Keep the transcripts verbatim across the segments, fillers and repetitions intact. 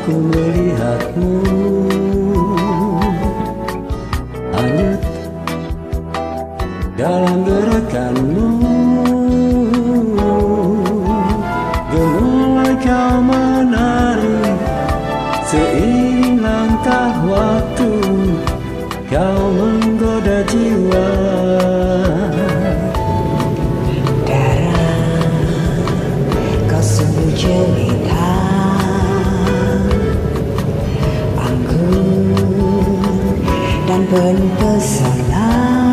aku melihatmu hanyut dalam gerakanmu. Gemuruh kau menari seiring langkah waktu, kau menggoda jiwa. Darah, kau sungguh jelita, anggun dan penuh pesona.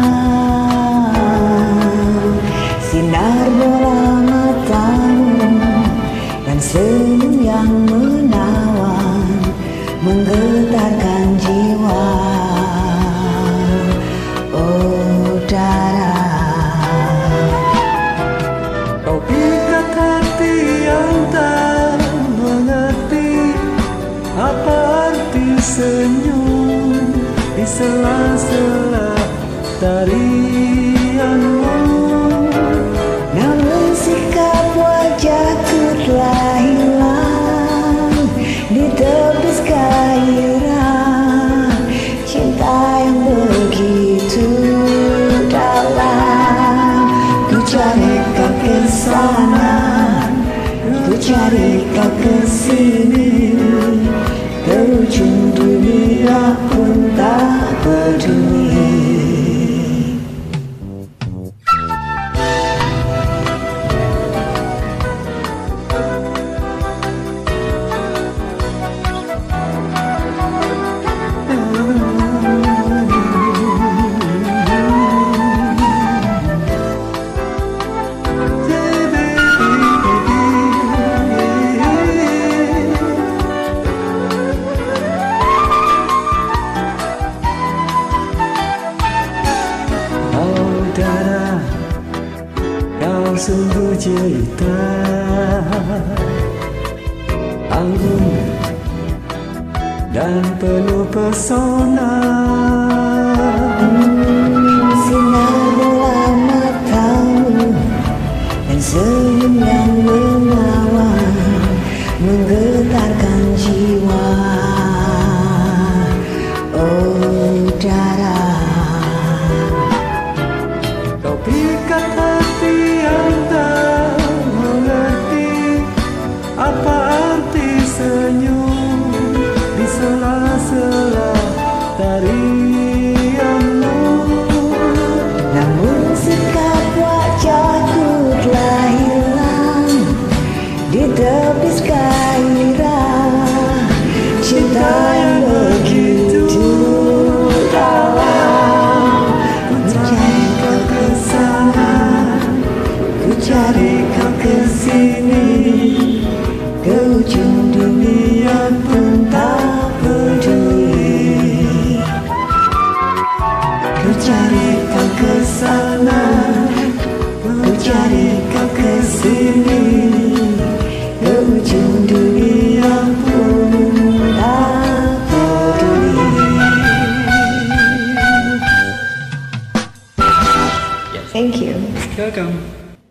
Sinar bola matamu dan senyum yang menawan menggetarkan jiwa. Oh darah, Kau pikat hati yang tak mengerti apa arti senyum di sela-sela tarianmu. namun sikap wajahku telah hilang di tepis gairah cinta yang begitu dalam. Ku cari kau ke sana, ku cari kau ke sini, ke ujung dunia pun tak peduli. Kau sungguh jelita, anggun dan penuh pesona.